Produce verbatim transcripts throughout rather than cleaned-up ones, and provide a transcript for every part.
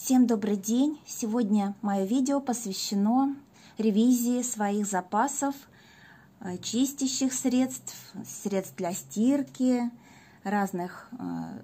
Всем добрый день! Сегодня мое видео посвящено ревизии своих запасов чистящих средств, средств для стирки, разных э,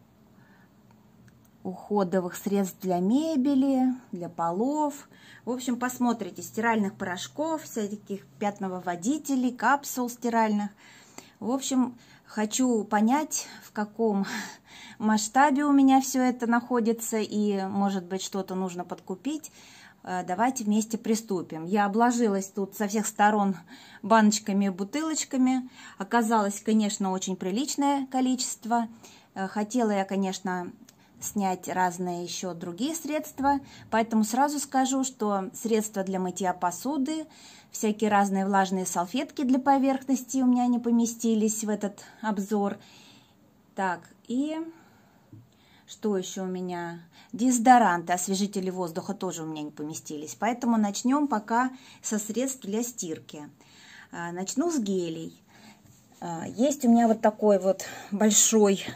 уходовых средств для мебели, для полов. В общем, посмотрите, стиральных порошков, всяких пятновыводителей, капсул стиральных. В общем, хочу понять, в каком масштабе у меня все это находится и, может быть, что-то нужно подкупить. Давайте вместе приступим. Я обложилась тут со всех сторон баночками и бутылочками. Оказалось, конечно, очень приличное количество. Хотела я, конечно, снять разные еще другие средства, поэтому сразу скажу, что средства для мытья посуды, всякие разные влажные салфетки для поверхности у меня не поместились в этот обзор. Так, и что еще у меня? Дезодоранты, освежители воздуха тоже у меня не поместились, поэтому начнем пока со средств для стирки. Начну с гелей. Есть у меня вот такой вот большой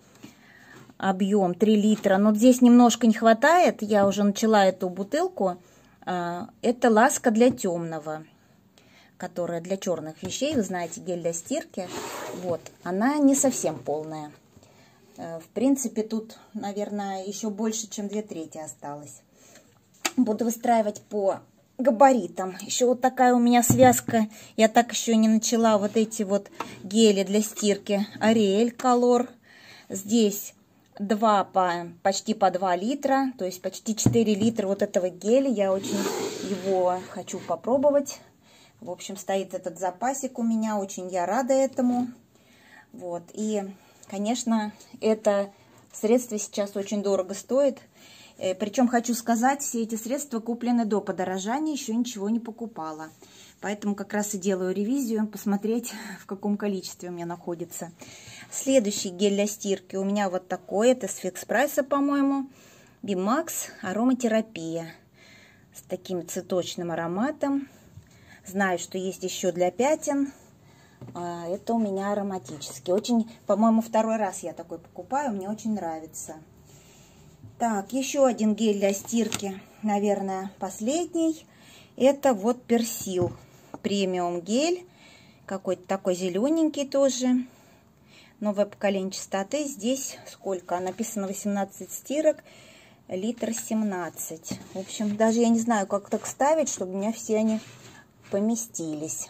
объем три литра, но здесь немножко не хватает, я уже начала эту бутылку. Это ласка для темного, которая для черных вещей, вы знаете, гель для стирки. Вот, она не совсем полная. В принципе, тут, наверное, еще больше, чем две трети осталось. Буду выстраивать по габаритам. Еще вот такая у меня связка. Я так еще не начала вот эти вот гели для стирки. Ариэль Color. Здесь два по, почти по два литра, то есть почти четыре литра вот этого геля. Я очень его хочу попробовать. В общем, стоит этот запасик у меня. Очень я рада этому. Вот, и... Конечно, это средство сейчас очень дорого стоит. Причем хочу сказать, все эти средства куплены до подорожания, еще ничего не покупала. Поэтому как раз и делаю ревизию, посмотреть, в каком количестве у меня находится. Следующий гель для стирки у меня вот такой. Это с Фикс Прайса, по-моему. Бимакс ароматерапия. С таким цветочным ароматом. Знаю, что есть еще для пятен. Это у меня ароматический. Очень, по-моему, второй раз я такой покупаю. Мне очень нравится. Так, еще один гель для стирки. Наверное, последний. Это вот Персил. Премиум гель. Какой-то такой зелененький тоже. Новое поколение чистоты. Здесь сколько? Написано восемнадцать стирок. Литр семнадцать. В общем, даже я не знаю, как так ставить, чтобы у меня все они поместились.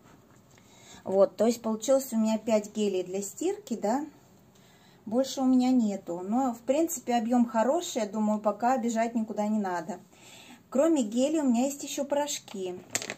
Вот, то есть получилось у меня пять гелей для стирки, да, больше у меня нету. Но, в принципе, объем хороший, я думаю, пока бежать никуда не надо. Кроме гелей у меня есть еще порошки.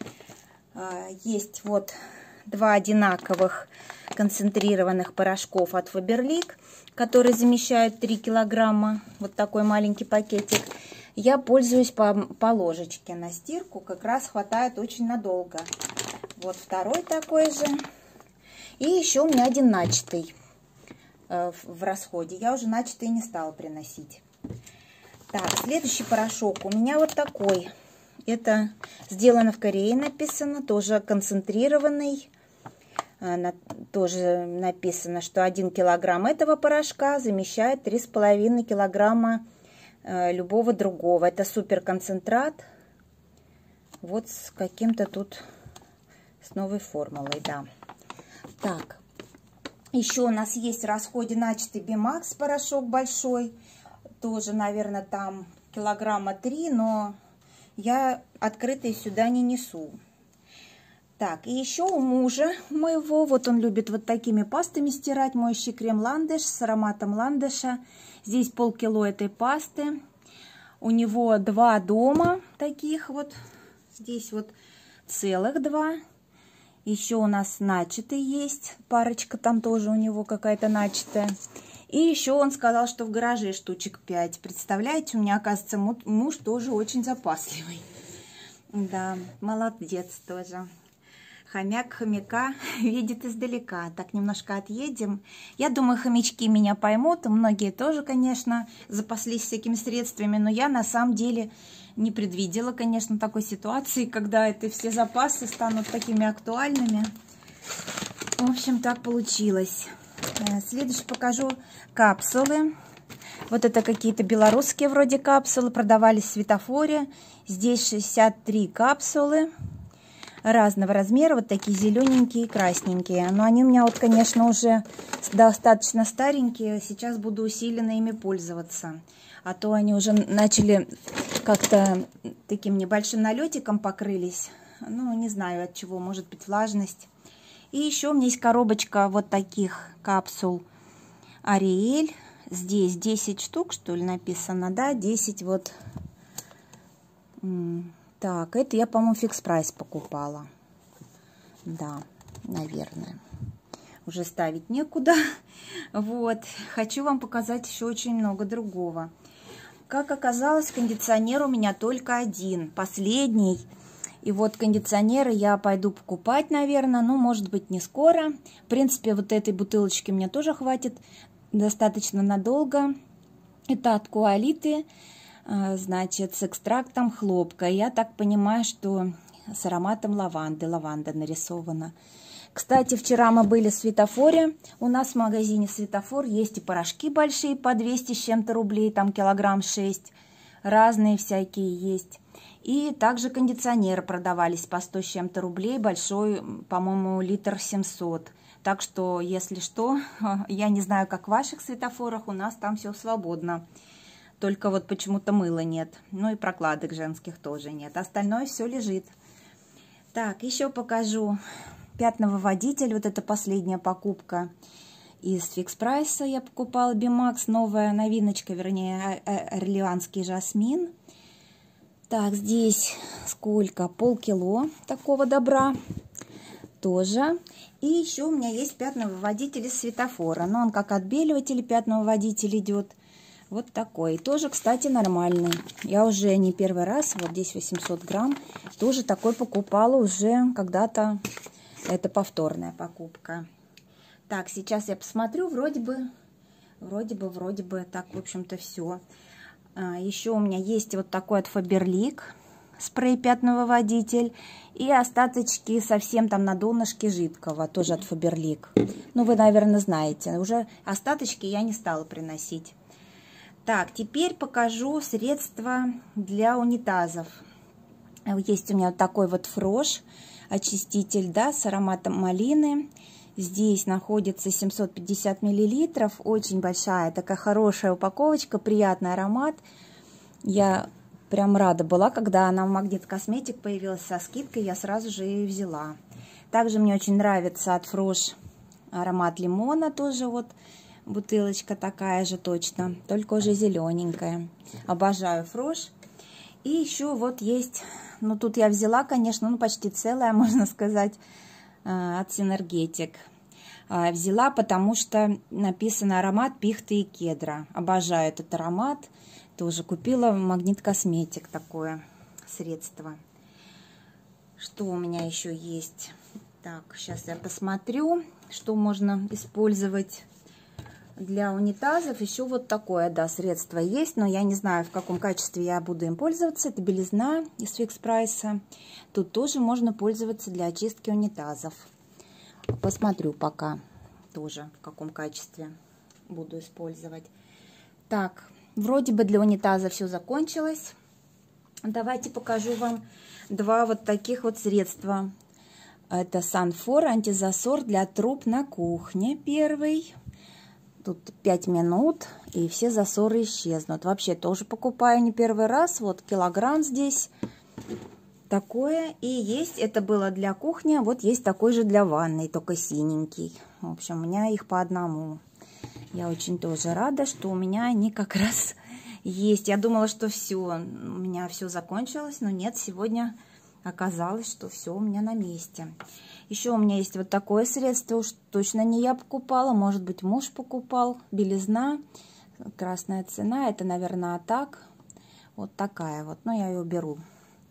Есть вот два одинаковых концентрированных порошков от Faberlic, которые замещают три килограмма, вот такой маленький пакетик. Я пользуюсь по, по ложечке на стирку, как раз хватает очень надолго. Вот второй такой же. И еще у меня один начатый э, в расходе. Я уже начатый не стала приносить. Так, следующий порошок у меня вот такой. Это сделано в Корее, написано. Тоже концентрированный. Э, на, тоже написано, что один килограмм этого порошка замещает три с половиной килограмма э, любого другого. Это супер концентрат. Вот с каким-то тут... С новой формулой, да. Так, еще у нас есть в расходе начатый Бимакс порошок большой. Тоже, наверное, там килограмма три, но я открытый сюда не несу. Так, и еще у мужа моего, вот он любит вот такими пастами стирать, моющий крем Ландыш с ароматом ландыша. Здесь полкило этой пасты. У него два дома таких вот. Здесь вот целых два. Еще у нас начатый есть, парочка там тоже у него какая-то начатая. И еще он сказал, что в гараже штучек пять. Представляете, у меня, оказывается, муж тоже очень запасливый. Да, молодец тоже. Хомяк хомяка видит издалека. Так, немножко отъедем. Я думаю, хомячки меня поймут. Многие тоже, конечно, запаслись всякими средствами. Но я на самом деле не предвидела, конечно, такой ситуации, когда это все запасы станут такими актуальными. В общем, так получилось. Следующий покажу капсулы. Вот это какие-то белорусские вроде капсулы, продавались в Светофоре. Здесь шестьдесят три капсулы разного размера, вот такие зелененькие и красненькие. Но они у меня вот, конечно, уже достаточно старенькие. Сейчас буду усиленно ими пользоваться. А то они уже начали как-то таким небольшим налетиком покрылись. Ну, не знаю от чего, может быть влажность. И еще у меня есть коробочка вот таких капсул Ариэль. Здесь десять штук, что ли, написано, да, десять вот. Так, это я, по-моему, фикс прайс покупала. Да, наверное. Уже ставить некуда. Вот. Хочу вам показать еще очень много другого. Как оказалось, кондиционер у меня только один, последний. И вот кондиционеры я пойду покупать, наверное, ну, может быть, не скоро. В принципе, вот этой бутылочки мне тоже хватит достаточно надолго. Это от Куалиты, значит, с экстрактом хлопка. Я так понимаю, что с ароматом лаванды. Лаванда нарисована. Кстати, вчера мы были в Светофоре. У нас в магазине Светофор есть и порошки большие по двести с чем-то рублей, там килограмм шесть. Разные всякие есть. И также кондиционеры продавались по сто с чем-то рублей, большой, по-моему, литр семьсот. Так что, если что, я не знаю, как в ваших светофорах, у нас там все свободно. Только вот почему-то мыла нет. Ну и прокладок женских тоже нет. Остальное все лежит. Так, еще покажу пятновыводитель. Вот это последняя покупка из фикс прайса. Я покупала Бимакс, новая новиночка, вернее, орлеанский жасмин. Так, здесь сколько? Полкило такого добра тоже. И еще у меня есть пятновыводитель из Светофора. Но он как отбеливатель пятновыводитель идет. Вот такой. Тоже, кстати, нормальный. Я уже не первый раз, вот здесь восемьсот грамм, тоже такой покупала уже когда-то. Это повторная покупка. Так, сейчас я посмотрю. Вроде бы, вроде бы, вроде бы, так, в общем-то, все. Еще у меня есть вот такой от Faberlic спрей пятновыводитель и остаточки совсем там на донышке жидкого, тоже от Faberlic. Ну, вы, наверное, знаете. Уже остаточки я не стала приносить. Так, теперь покажу средства для унитазов. Есть у меня вот такой вот Фрош очиститель, да, с ароматом малины. Здесь находится семьсот пятьдесят миллилитров, очень большая, такая хорошая упаковочка, приятный аромат. Я прям рада была, когда она в Магнит Косметик появилась со скидкой, я сразу же ее взяла. Также мне очень нравится от Фрош аромат лимона, тоже вот бутылочка такая же точно, только уже зелененькая. Обожаю Фрош. И еще вот есть, ну тут я взяла, конечно, ну почти целая, можно сказать, от Синергетик. Взяла, потому что написано аромат пихты и кедра. Обожаю этот аромат. Тоже купила в Магнит Косметик такое средство. Что у меня еще есть? Так, сейчас я посмотрю, что можно использовать для унитазов. Еще вот такое, да, средство есть, но я не знаю, в каком качестве я буду им пользоваться. Это белизна из фикс прайса. Тут тоже можно пользоваться для очистки унитазов. Посмотрю пока тоже, в каком качестве буду использовать. Так, вроде бы для унитаза все закончилось. Давайте покажу вам два вот таких вот средства. Это Санфор антизасор для труб на кухне. Первый. Тут пять минут, и все засоры исчезнут. Вообще тоже покупаю не первый раз. Вот килограмм здесь. Такое и есть, это было для кухни, вот есть такой же для ванной, только синенький. В общем, у меня их по одному. Я очень тоже рада, что у меня они как раз есть. Я думала, что все, у меня все закончилось, но нет, сегодня оказалось, что все у меня на месте. Еще у меня есть вот такое средство, уж точно не я покупала, может быть, муж покупал. Белизна, красная цена, это, наверное, Атак. Вот такая вот, но я ее беру.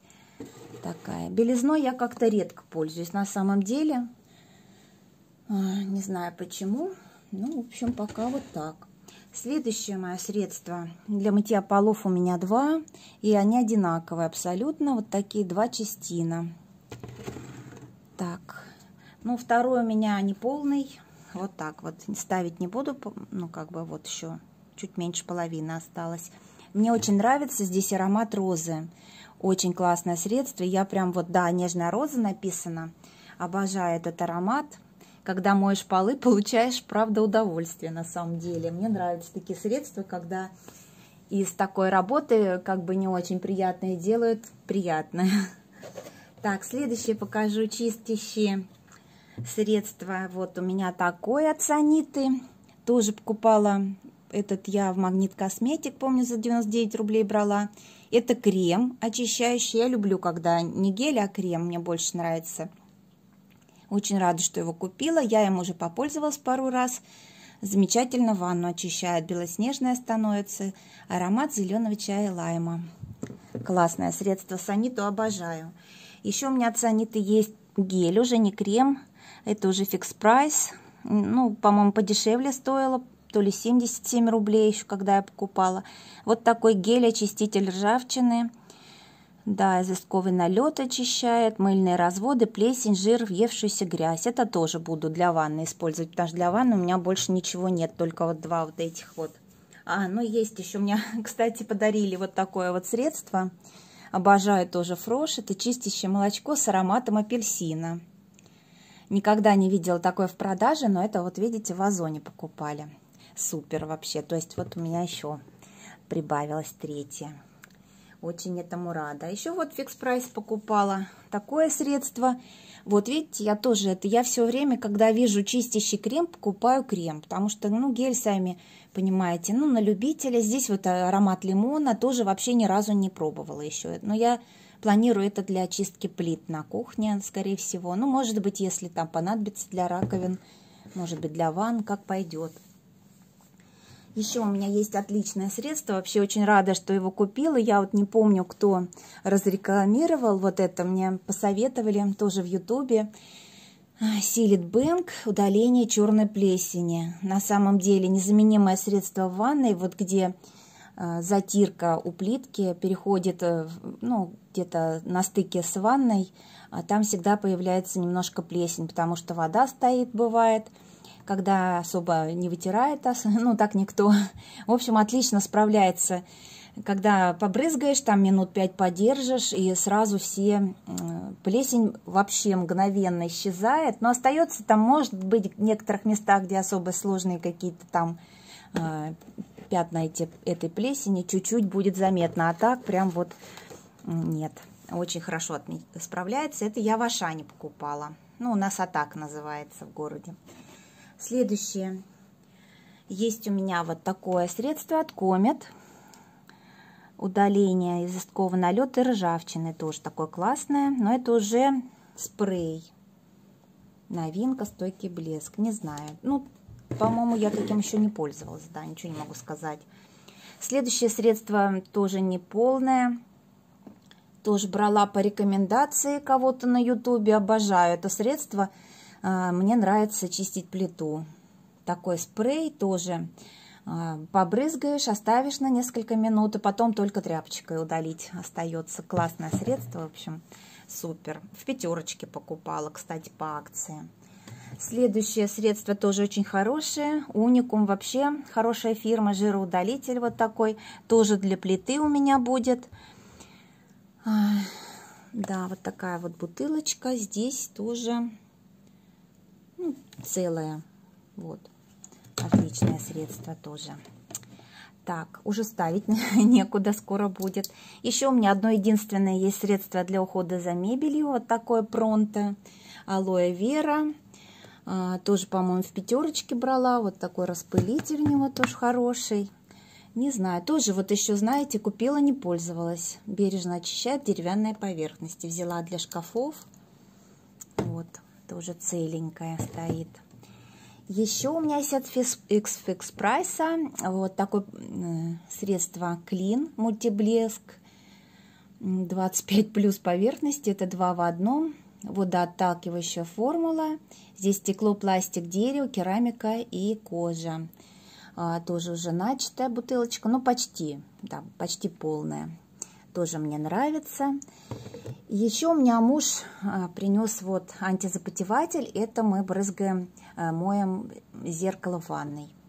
Такая. Белизной я как-то редко пользуюсь на самом деле. Не знаю почему. Ну, в общем, пока вот так. Следующее мое средство для мытья полов у меня два. И они одинаковые абсолютно. Вот такие два частина. Так. Ну, второй у меня не полный. Вот так вот. Ставить не буду. Ну, как бы вот еще чуть меньше половины осталось. Мне очень нравится здесь аромат розы. Очень классное средство. Я прям вот, да, нежная роза написано. Обожаю этот аромат. Когда моешь полы, получаешь, правда, удовольствие на самом деле. Мне нравятся такие средства, когда из такой работы, как бы не очень приятные, делают приятное. Так, следующее покажу чистящие средства. Вот у меня такое от Саниты. Тоже покупала этот я в Магнит Косметик, помню, за девяносто девять рублей брала. Это крем очищающий. Я люблю, когда не гель, а крем. Мне больше нравится. Очень рада, что его купила. Я им уже попользовалась пару раз. Замечательно ванну очищает. Белоснежная становится. Аромат зеленого чая и лайма. Классное средство. Саниту обожаю. Еще у меня от Саниты есть гель, уже не крем. Это уже фикс прайс. Ну, по-моему, подешевле стоило. То ли семьдесят семь рублей еще, когда я покупала. Вот такой гель-очиститель ржавчины. Да, известковый налет очищает, мыльные разводы, плесень, жир, въевшуюся грязь. Это тоже буду для ванны использовать, потому что для ванны у меня больше ничего нет, только вот два вот этих вот. А, ну есть еще у меня, кстати, подарили вот такое вот средство. Обожаю тоже Фрош. Это чистящее молочко с ароматом апельсина. Никогда не видела такое в продаже, но это вот, видите, в Озоне покупали. Супер вообще. То есть вот у меня еще прибавилось третье. Очень этому рада. Еще вот фикс прайс покупала такое средство. Вот видите, я тоже это, я все время, когда вижу чистящий крем, покупаю крем. Потому что, ну, гель, сами понимаете, ну, на любителя. Здесь вот аромат лимона тоже вообще ни разу не пробовала еще. Но я планирую это для очистки плит на кухне, скорее всего. Ну, может быть, если там понадобится для раковин, может быть, для ванн, как пойдет. Еще у меня есть отличное средство. Вообще очень рада, что его купила. Я вот не помню, кто разрекламировал вот это. Мне посоветовали тоже в Ютубе. Силит Бэнк. Удаление черной плесени. На самом деле незаменимое средство в ванной. Вот где э, затирка у плитки переходит, э, ну, где-то на стыке с ванной. А там всегда появляется немножко плесень, потому что вода стоит, бывает. Когда особо не вытирает, ну так никто. В общем, отлично справляется. Когда побрызгаешь, там минут пять подержишь, и сразу все плесень вообще мгновенно исчезает. Но остается там, может быть, в некоторых местах, где особо сложные какие-то там э, пятна эти, этой плесени, чуть-чуть будет заметно. А так прям вот нет. Очень хорошо справляется. Это я в Ашане покупала. Ну, у нас Атак называется в городе. Следующее. Есть у меня вот такое средство от Комет. Удаление известкового налета и ржавчины. Тоже такое классное. Но это уже спрей. Новинка, стойкий блеск. Не знаю. Ну, по-моему, я таким еще не пользовалась. Да, ничего не могу сказать. Следующее средство тоже не полное. Тоже брала по рекомендации кого-то на ютубе. Обожаю это средство. Мне нравится чистить плиту. Такой спрей тоже побрызгаешь, оставишь на несколько минут, и потом только тряпочкой удалить остается. Классное средство, в общем, супер. В пятерочке покупала, кстати, по акции. Следующее средство тоже очень хорошее. Уникум вообще хорошая фирма, жироудалитель вот такой. Тоже для плиты у меня будет. Да, вот такая вот бутылочка. Здесь тоже... Ну, целое. Вот. Отличное средство тоже. Так, уже ставить некуда, скоро будет. Еще у меня одно единственное есть средство для ухода за мебелью. Вот такое Пронто. Алоэ Вера. А, тоже, по-моему, в пятерочке брала. Вот такой распылитель у него тоже хороший. Не знаю, тоже вот еще, знаете, купила, не пользовалась. Бережно очищает деревянные поверхности. Взяла для шкафов. Вот. Тоже целенькая стоит. Еще у меня есть от X-Fix Прайса вот такое э, средство Clean мультиблеск. двадцать пять плюс поверхности. Это два в одном. Водоотталкивающая формула. Здесь стекло, пластик, дерево, керамика и кожа. А, тоже уже начатая бутылочка. Ну, почти. Да, почти полная. Тоже мне нравится. Еще у меня муж а, принес вот антизапотеватель. Это мы брызгаем, а, моем зеркало в ванной.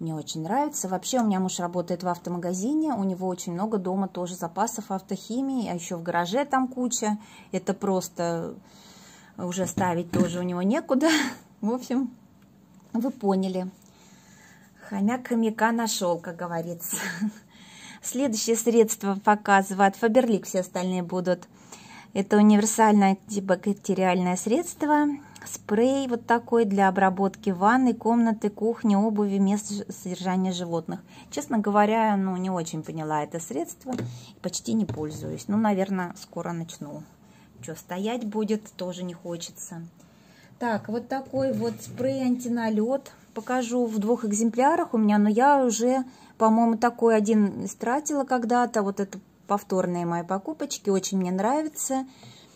Мне очень нравится. Вообще у меня муж работает в автомагазине, у него очень много дома тоже запасов автохимии, а еще в гараже там куча. Это просто уже ставить тоже у него некуда. В общем, вы поняли. Хомяк хомяка нашел, как говорится. Следующее средство показываю. От Faberlic все остальные будут. Это универсальное антибактериальное средство. Спрей вот такой для обработки ванны, комнаты, кухни, обуви, мест содержания животных. Честно говоря, ну, не очень поняла это средство. Почти не пользуюсь. Ну, наверное, скоро начну. Что, стоять будет, тоже не хочется. Так, вот такой вот спрей антиналет. Покажу в двух экземплярах у меня, но я уже, по-моему, такой один истратила когда-то. Вот это повторные мои покупочки. Очень мне нравится.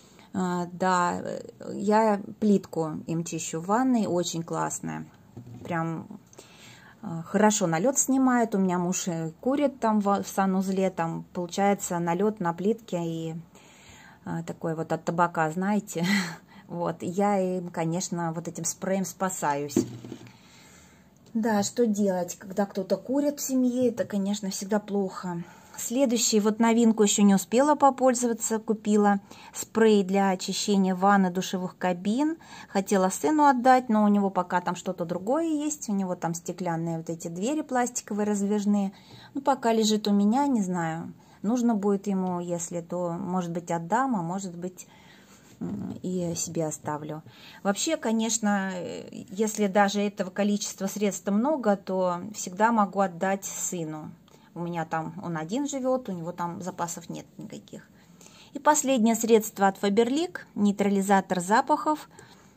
Да, я плитку им чищу в ванной, очень классная, прям хорошо налет снимает. У меня муж курит там в санузле, там получается налет на плитке и такой вот от табака, знаете. Вот, я им, конечно, вот этим спреем спасаюсь. Да, что делать, когда кто-то курит в семье, это, конечно, всегда плохо. Следующий, вот новинку еще не успела попользоваться, купила спрей для очищения ванны, душевых кабин. Хотела сыну отдать, но у него пока там что-то другое есть. У него там стеклянные вот эти двери пластиковые раздвижные. Ну, пока лежит у меня, не знаю. Нужно будет ему, если, то, может быть, отдам, а может быть, и себе оставлю. Вообще, конечно, если даже этого количества средств много, то всегда могу отдать сыну. У меня там он один живет, у него там запасов нет никаких. И последнее средство от Faberlic, нейтрализатор запахов.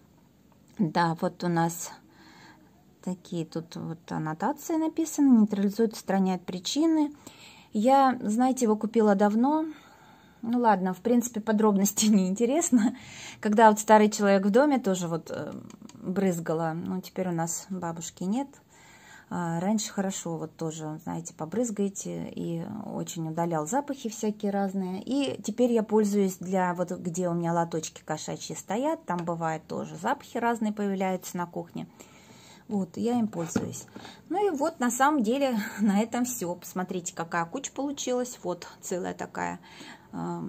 Да, вот у нас такие тут вот аннотации написаны. Нейтрализует, устраняет причины. Я, знаете, его купила давно. Ну ладно, в принципе, подробности не интересно. Когда вот старый человек в доме тоже вот брызгала. Ну, теперь у нас бабушки нет. Раньше хорошо, вот тоже, знаете, побрызгаете, и очень удалял запахи всякие разные. И теперь я пользуюсь для, вот где у меня лоточки кошачьи стоят, там бывает тоже запахи разные появляются на кухне. Вот, я им пользуюсь. Ну и вот, на самом деле, на этом все. Посмотрите, какая куча получилась. Вот, целая такая э,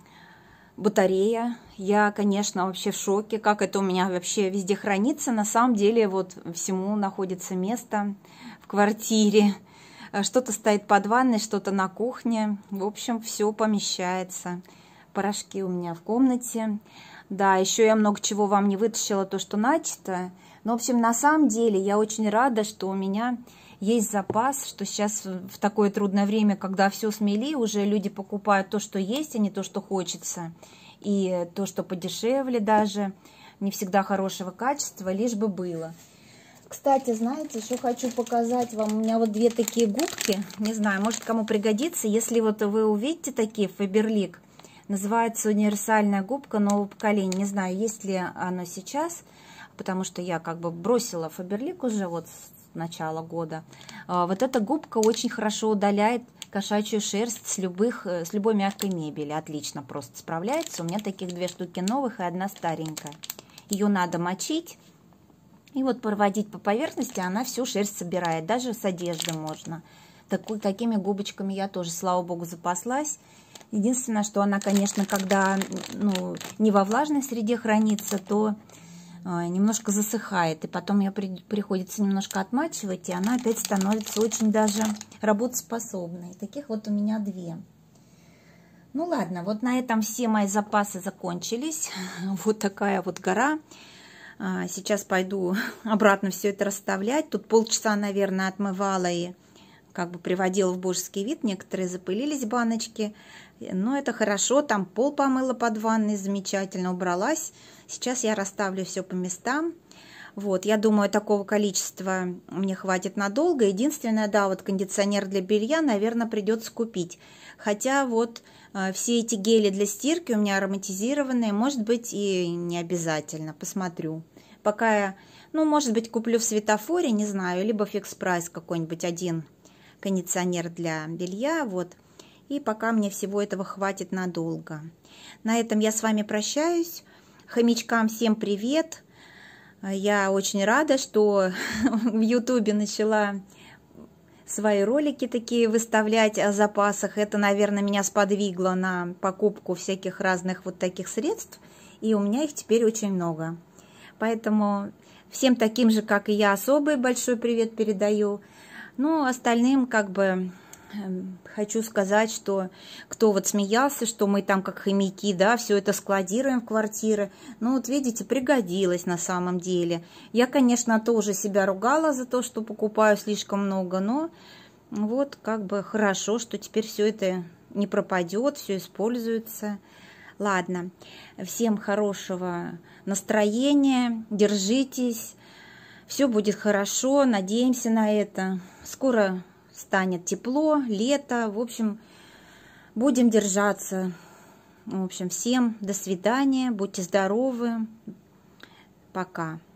батарея. Я, конечно, вообще в шоке, как это у меня вообще везде хранится. На самом деле, вот всему находится место в квартире. Что-то стоит под ванной, что-то на кухне. В общем, все помещается. Порошки у меня в комнате. Да, еще я много чего вам не вытащила, то, что начато. Но, в общем, на самом деле, я очень рада, что у меня есть запас, что сейчас в такое трудное время, когда все смели, уже люди покупают то, что есть, а не то, что хочется. И то, что подешевле даже, не всегда хорошего качества, лишь бы было. Кстати, знаете, еще хочу показать вам, у меня вот две такие губки, не знаю, может кому пригодится, если вот вы увидите такие Faberlic, называется универсальная губка нового поколения, не знаю, есть ли оно сейчас, потому что я как бы бросила Faberlic уже вот с начала года. Вот эта губка очень хорошо удаляет кошачью шерсть с, любых, с любой мягкой мебели. Отлично просто справляется. У меня таких две штуки новых и одна старенькая. Ее надо мочить и вот проводить по поверхности, она всю шерсть собирает. Даже с одежды можно. Такой, такими губочками я тоже, слава богу, запаслась. Единственное, что она, конечно, когда ну, не во влажной среде хранится, то э, немножко засыхает. И потом ее при, приходится немножко отмачивать, и она опять становится очень даже работоспособной. Таких вот у меня две. Ну ладно, вот на этом все мои запасы закончились. Вот такая вот гора. Сейчас пойду обратно все это расставлять. Тут полчаса, наверное, отмывала и как бы приводила в божеский вид. Некоторые запылились баночки. Но это хорошо. Там пол помыла под ванной, замечательно убралась. Сейчас я расставлю все по местам. Вот, я думаю, такого количества мне хватит надолго. Единственное, да, вот кондиционер для белья, наверное, придется купить. Хотя вот э, все эти гели для стирки у меня ароматизированные, может быть, и не обязательно. Посмотрю. Пока я, ну, может быть, куплю в Светофоре, не знаю, либо Фикс Прайс какой-нибудь один кондиционер для белья, вот. И пока мне всего этого хватит надолго. На этом я с вами прощаюсь. Хомячкам всем привет. Я очень рада, что в Ютубе начала свои ролики такие выставлять о запасах. Это, наверное, меня сподвигло на покупку всяких разных вот таких средств. И у меня их теперь очень много. Поэтому всем таким же, как и я, особый большой привет передаю. Ну, остальным как бы хочу сказать, что кто вот смеялся, что мы там как хомяки, да, все это складируем в квартиры. Ну, вот видите, пригодилось на самом деле. Я, конечно, тоже себя ругала за то, что покупаю слишком много, но вот как бы хорошо, что теперь все это не пропадет, все используется. Ладно, всем хорошего настроения, держитесь, все будет хорошо, надеемся на это. Скоро станет тепло, лето, в общем, будем держаться. В общем, всем до свидания, будьте здоровы, пока.